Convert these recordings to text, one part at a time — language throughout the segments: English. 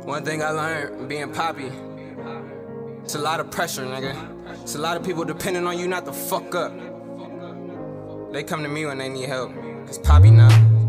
One thing I learned being Poppy, it's a lot of pressure, nigga. It's a lot of people depending on you not to fuck up. They come to me when they need help, cause Poppy know.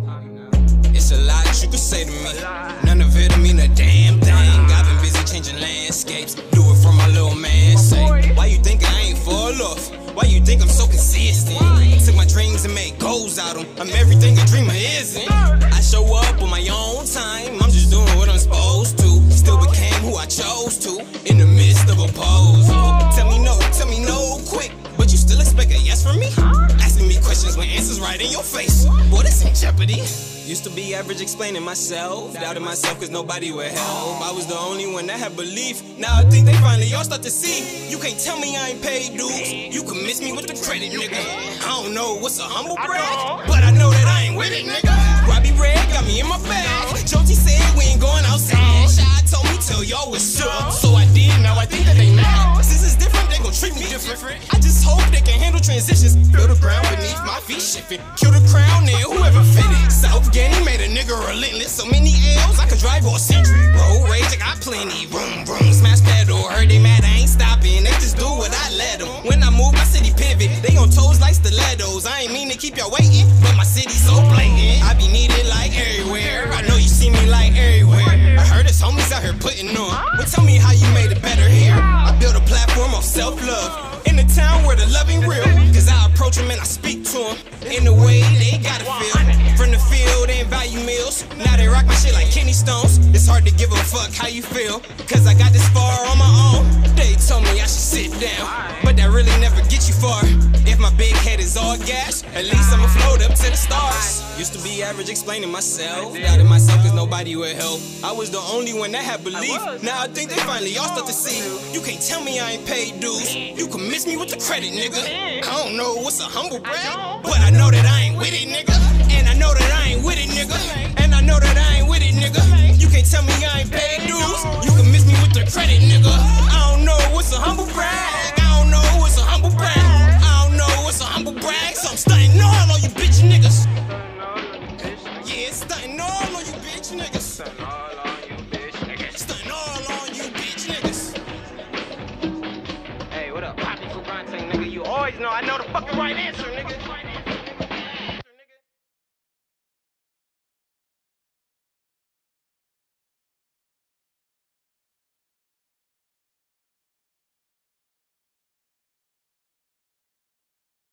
It's a lot you could say to me, none of it'll mean a damn thing. I've been busy changing landscapes, do it for my little man say. Why you think I ain't fall off? Why you think I'm so consistent? Took my dreams and made goals out of them. I'm everything a dreamer isn't. I show up on my own time, I'm just doing what I'm supposed to. Still became who I chose to, in the midst of a pose. Tell me no quick, but you still expect a yes from me? Asking me questions with answers right in your face. Boy, this in jeopardy. Used to be average explaining myself, doubted myself cause nobody would help. I was the only one that had belief, now I think they finally all start to see. You can't tell me I ain't paid dues, you can miss me with the credit, nigga. I don't know what's a humble brag, but I know that I ain't with it, nigga. Robbie Red got me in my bag, Joji said we ain't going outside. Shy told me tell y'all what's up, so I did, now I think that they mad. Since it's different, they gon' treat me different. I just hope they can handle transitions, feel the ground beneath my feet shifting. Kill the crown and whoever fit it. South Ganny made a nigga relentless, so many L's I could drive all century. Road rage, I got plenty, vroom vroom. Smash pedal, heard they mad, I ain't stopping. They just do what I let them. When I move, my city pivot. They on toes like stilettos. I ain't mean to keep y'all waiting, but my city's so blatant. I be needed like everywhere. I know you see me like everywhere. I heard it's homies out here putting on. Well, tell me how you made it better here. I built a platform of self-love in the town where the love ain't real. Cause I approach them and I speak to them in the way they gotta feel. From the field, they ain't value meals. Now they rock my shit like kidney stones. It's hard to give a fuck how you feel, cause I got this far on my own. They told me I should sit down, but that really never gets you far. If my big head is all gas, at least I'ma float up to the stars. Used to be average explaining myself, doubted myself cause nobody would help. I was the only one that had belief, now I think they finally all start to see. You can't tell me I ain't paid dues, you can miss me with the credit, nigga. I don't know what's a humble brag, but I know that I ain't with it, nigga. And I know that I ain't with it, nigga. And I know that I ain't with it, nigga. You can't tell me I ain't paid dues, you can miss me with the credit, nigga. I don't know what's a humble brag, I don't know what's a humble brag. I don't know what's a humble brag, so I'm stunting all on you bitch niggas. Yeah, stunting all on you bitch niggas. Stunting all on you bitch niggas. Stunting all on you bitch niggas. Hey, what up? Poppy Fubrante, nigga. You always know I know the fucking right answer, nigga.